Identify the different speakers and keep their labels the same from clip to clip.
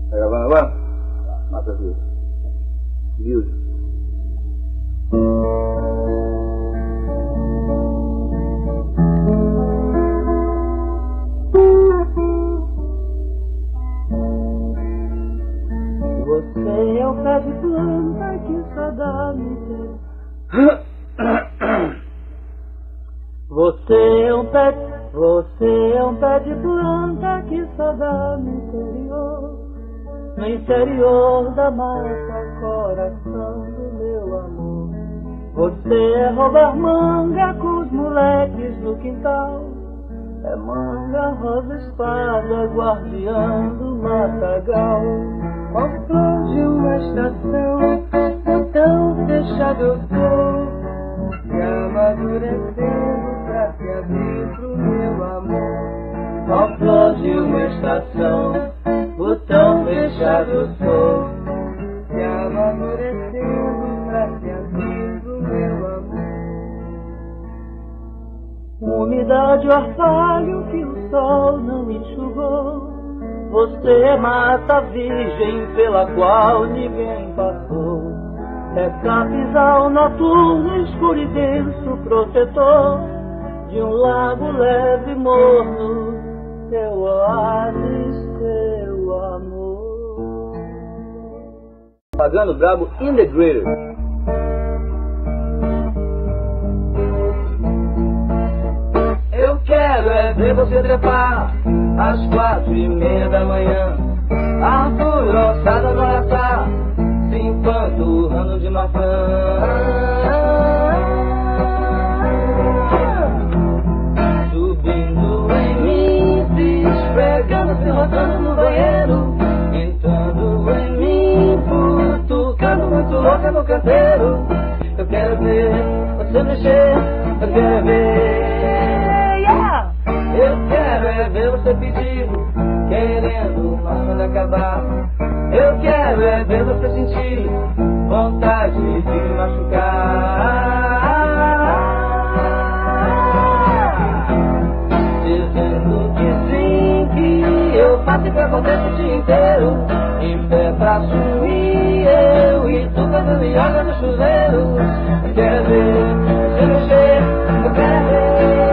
Speaker 1: Tá gravando agora? Mata viu. Viu?
Speaker 2: Você é o pé de planta que só dá no interior. Você é um pé de planta que só dá no interior da mata, coração do meu amor. Você é roubar manga com os moleques do quintal, é manga, rosa, espada, guardiã do matagal. Ao flor de uma estação, tão fechado eu tô, se amadurecendo pra se abrir pro meu amor. Ao flor de uma estação, o tão fechado eu sou, se amadurecendo pra se abrir pro meu amor. Umidade, orvalho que o sol não enxugou, você é mata virgem pela qual ninguém passou. É capizal noturno, escuro e denso, protetor de um lago leve e morno, seu oásis, seu amor.
Speaker 1: Pagando brabo in the greater.
Speaker 2: Eu quero é ver você trepar às 4:30 da manhã, árvore roçada no araçá, se empanturrando de maçã. Subindo em mim, se esfregando, se rodando no banheiro, entrando em mim, futucando muito louca no canteiro. Eu quero ver você mexer, eu quero ver. Eu quero é ver você pedir, querendo mas acabar. Eu quero é ver você sentir vontade de me machucar, dizendo que sim, que eu faço e que acontece o dia inteiro, em pé pra sumir, eu e tu fazendo yoga no chuveiro. Eu quero ver você mexer, eu quero ver.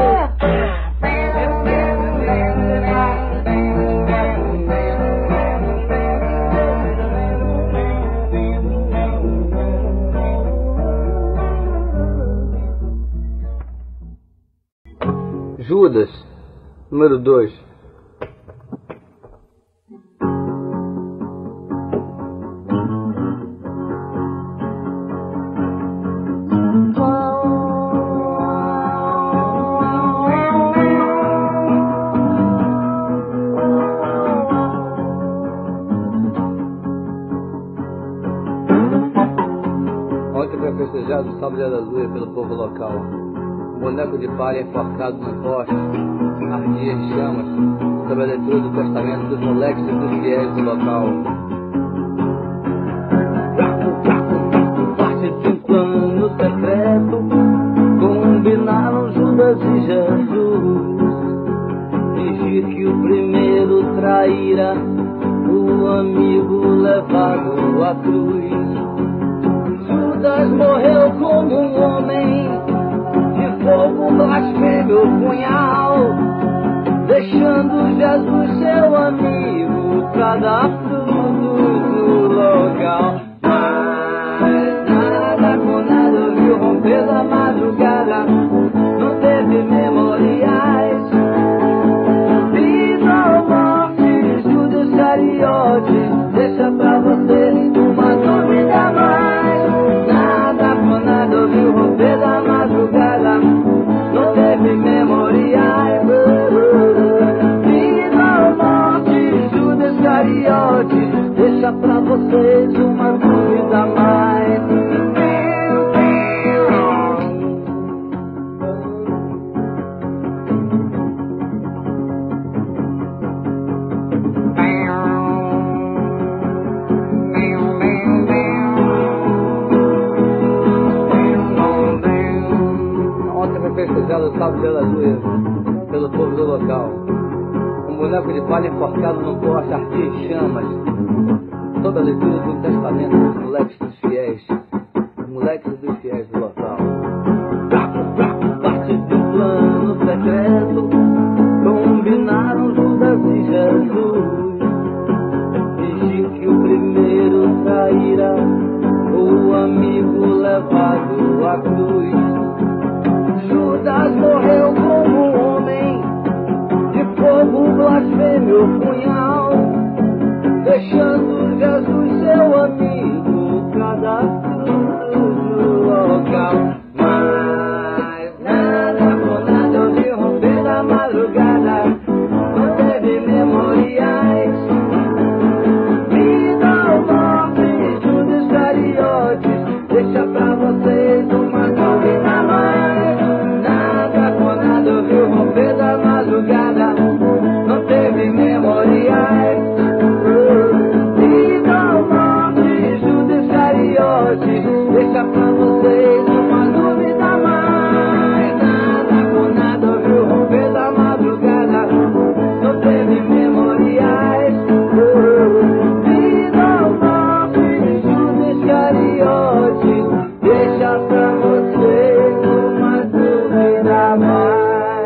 Speaker 1: Judas, número 2. Ontem foi festejado o sábado de aleluia pelo povo local. O boneco de palha enforcado no poste ardia em chamas sobre a leitura do testamento dos moleques e dos fiéis do local.
Speaker 2: Parte de um plano secreto, combinaram Judas e Jesus, fingir que o primeiro traíra o amigo levado à cruz. Judas morreu como um homem, fogo, blasfêmio, punhal, deixando Jesus seu amigo pra dar tudo no local. Mas nada com nada viu romper da madrugada, não teve memoriais, vida ou morte, Judas Iscariote, deixa pra você uma dúvida a mais. Nada com nada viu romper da madrugada, não teve memoriais, vida ou morte, Judas Iscariote, deixa pra vocês uma dúvida a mais.
Speaker 1: Festejado o sábado de aleluia pelo povo do local. Um boneco de palha enforcado no poste, ardia em chamas, sob a leitura do testamento dos moleques dos fiéis, os moleques dos fiéis do local. Parte de um plano secreto, combinaram Judas e Jesus. Disse que o primeiro sairá, o amigo levado à cruz. Judas morreu como um homem, de fogo, blasfêmio, punhal, deixando Jesus, seu amigo, cada cruz do local. Mas nada por nada eu vi romper da madrugada, não teve memoriais. Vida ou morte, Judas Iscariotes, deixa pra vocês uma dúvida mais. Nada por nada eu vi romper da madrugada, não teve memoriais. Vida ou morte, Judas Iscariotes, deixa pra vocês uma dúvida mais. Nada por nada eu vi romper da madrugada, não teve memoriais. Vida ou morte, Judas Iscariotes, deixa pra vocês uma dúvida mais.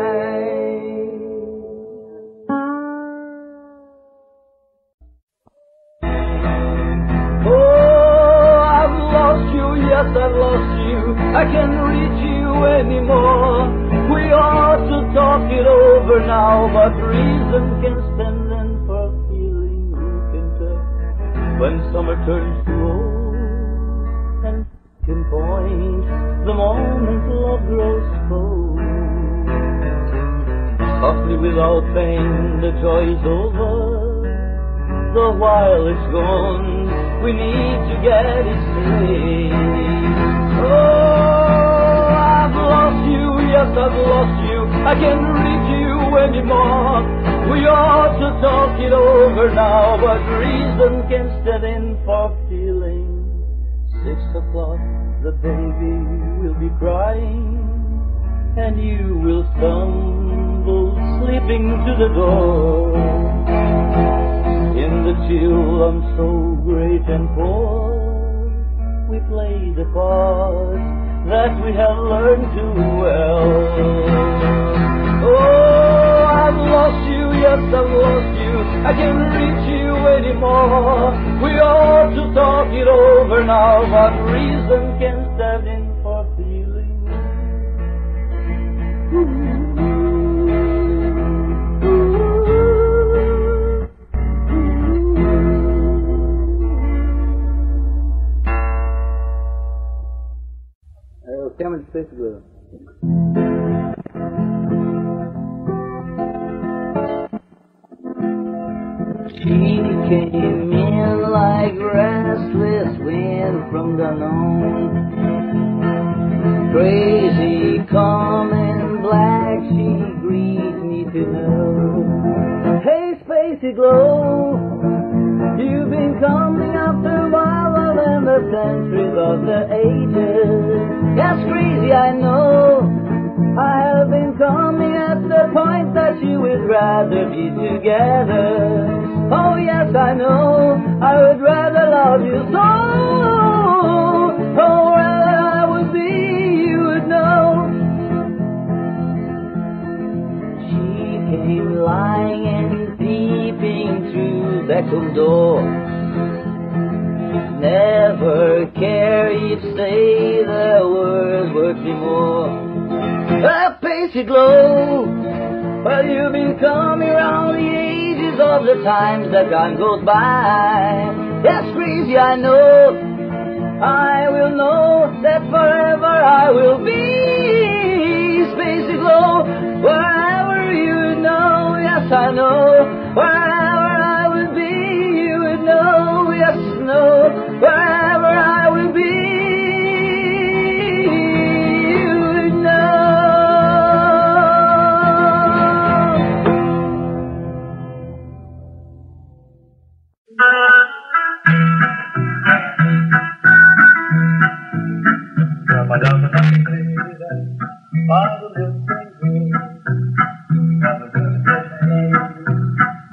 Speaker 1: Oh, I've lost you, yes, I've lost you. I can't reach you anymore. We ought to talk it over now, but reason can stand in for feeling you can tell. When summer turns to old and can point the moment love grows cold. Softly without pain, the joy's over. The while it's gone, we need to get it straight. Oh, I've lost you, yes, I've lost you. I can't reach you anymore. We ought to talk it over now, but reason can stand in for feeling. 6 o'clock, the baby will be crying, and you will stumble sleeping to the door. In the chill, I'm so great and poor. We play the part that we have learned too well. Oh, I've lost you, yes, I've lost you. I can't reach you anymore. We ought to talk it over now, but reason can stand in for feeling.
Speaker 2: É o tema de Space Girl.
Speaker 1: She came in like restless wind from the known. Crazy, calm and black, she greets me to know. Hey, Spacey Glow, you've been coming after a while in the centuries of the ages. Yes, crazy, I know. I have been coming at the point that you would rather be together. Oh yes, I know, I would rather love you so. Oh, where I would be, you would know. She came lying and peeping through the cold door. Never care if say the words worth me more. A Pacey Glow, well, you've been coming around the ages of the times that time goes by. Yes, crazy, I know. I will know that forever I will be. Spacey Glow, wherever you know. Yes, I know. Wherever I will be, you would know. Yes, no. Wherever I will be.
Speaker 2: Trabalhava na feira para o meu senhor, para o meu janeiro,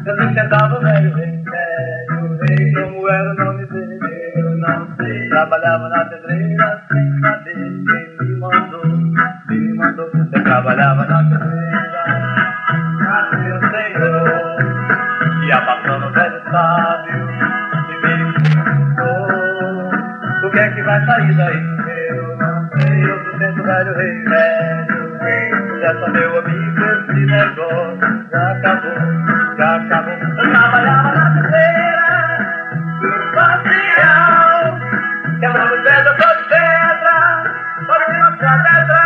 Speaker 2: Eu sustentava o velho rei, como era o nome dele, eu não sei. Trabalhava na pedreira sem saber quem me mandou. Eu trabalhava na pedreira, meu senhor. Ia passando o velho sábio e me perguntou: o que é que vai sair daí? Eu não sei, eu sustento o velho rei, dessa meu amigo, esse negócio já acabou. Eu trabalhava na pedreira, social, quebrando pedra por pedra, por cima da pedra.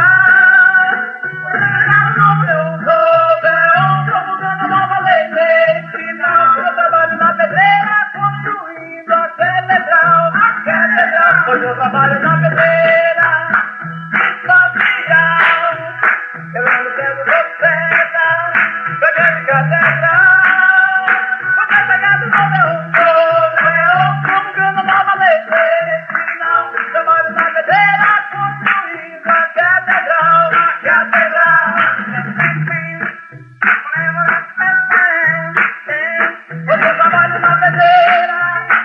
Speaker 2: Hoje eu trabalho na pedreira, social, quebrando pedra por pedra, pegando catedral, porque pegado no meu corpo, eu promulgando nova lei, final, trabalho na pedreira, construindo a catedral, hoje eu trabalho na pedreira,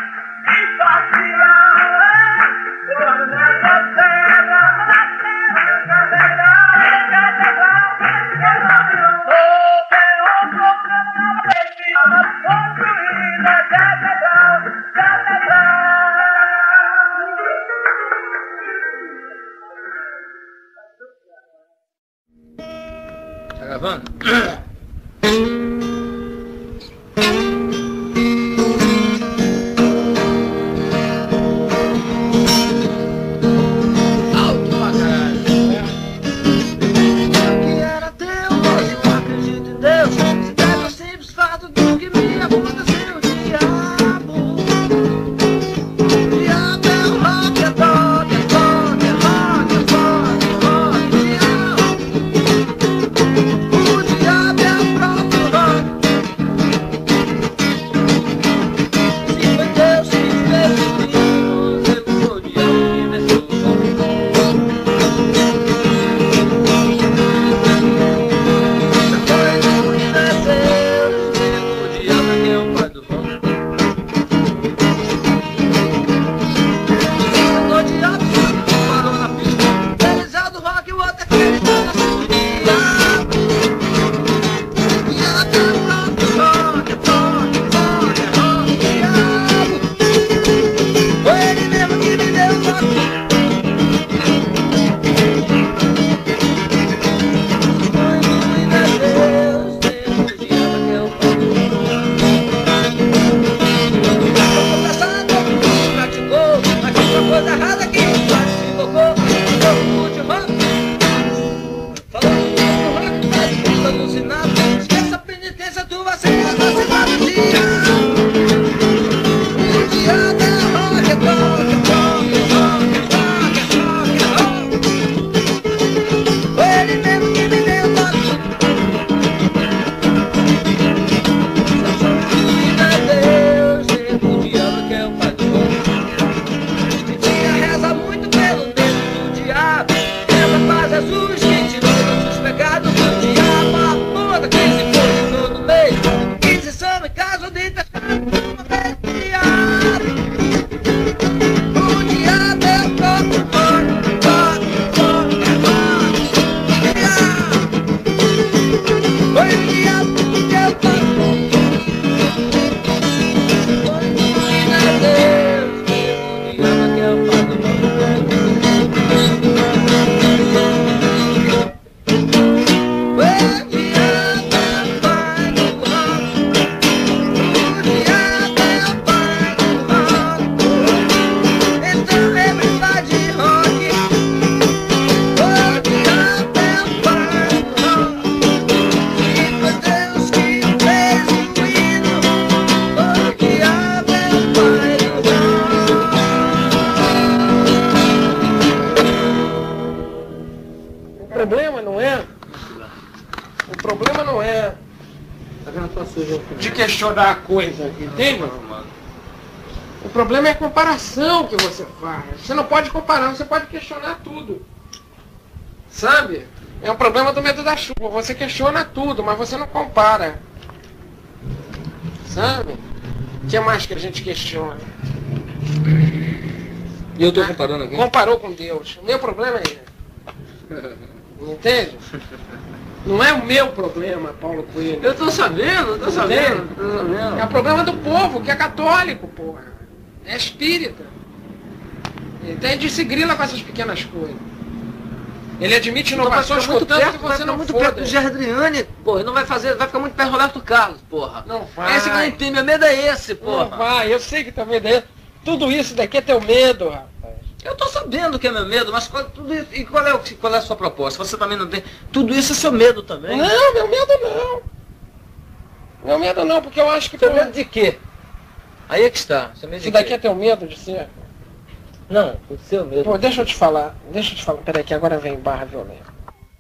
Speaker 1: Tá gravando?
Speaker 3: de questionar a coisa, entende? O problema é a comparação que você faz. Você não pode comparar, você pode questionar tudo. Sabe? É o problema do medo da chuva. Você questiona tudo, mas você não compara. sabe? O que mais que a gente questiona?
Speaker 1: E eu tô comparando aqui?
Speaker 3: Comparou com Deus. O meu problema é ele. Entende? Não é o meu problema, Paulo Coelho.
Speaker 1: Eu tô sabendo, tô sabendo.
Speaker 3: É o problema do povo, que é católico, porra. É espírita. Entende? Se grila com essas pequenas coisas. Ele admite inovações com tanto que você não
Speaker 1: muito
Speaker 3: foda.
Speaker 1: perto do Giardriani, porra. Não vai fazer, vai ficar muito perto do Roberto Carlos, porra.
Speaker 3: Não vai.
Speaker 1: Esse que eu não entendo, meu medo é esse, porra.
Speaker 3: Não vai, eu sei que tá medo aí. Tudo isso daqui é teu medo, rapaz.
Speaker 1: Eu tô sabendo que é meu medo, mas tudo isso, e qual é a sua proposta? Você também não tem. Tudo isso é seu medo também?
Speaker 3: Não, meu medo não. Meu medo não, porque eu acho que...
Speaker 1: Seu medo de quê? Aí é que está. Seu medo
Speaker 3: Isso
Speaker 1: de
Speaker 3: daqui
Speaker 1: quê?
Speaker 3: é teu medo de ser?
Speaker 1: Não, o seu medo.
Speaker 3: Pô, deixa eu te falar. Peraí que agora vem barra violenta.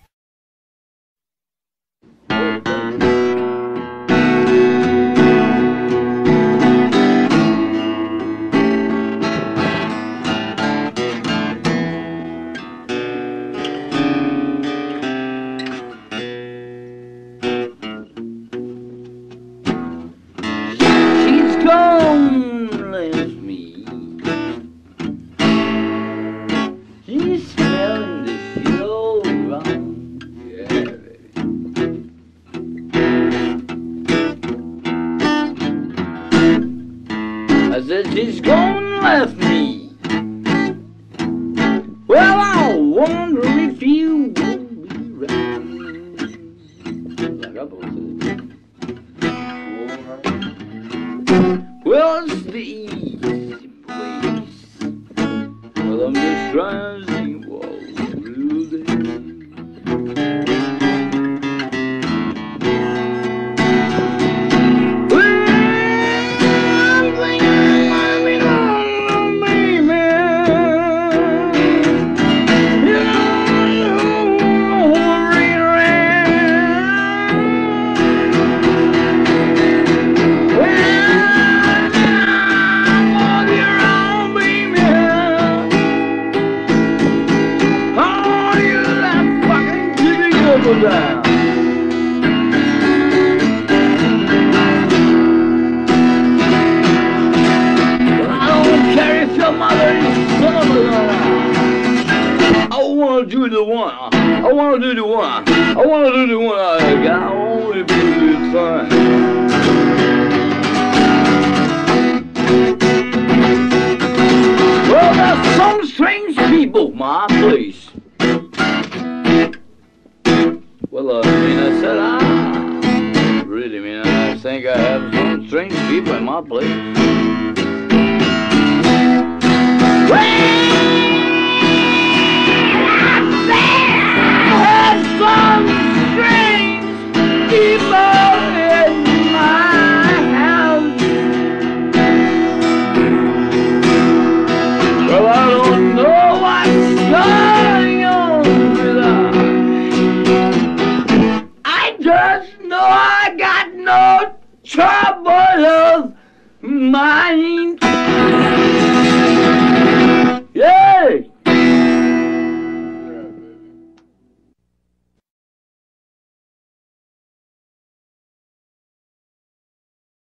Speaker 2: She's gone and left me. Well, I wonder if you will be right. Well, it's the easy place. Well, I'm just trying to see what we'll do. Down. I don't care if your mother is son of a gun. I wanna do the one. I wanna do the one. I wanna do the one. I got only be good fun. Well, there's some strange people, my place. Well, I said, I think I have some strange people in my place. Well,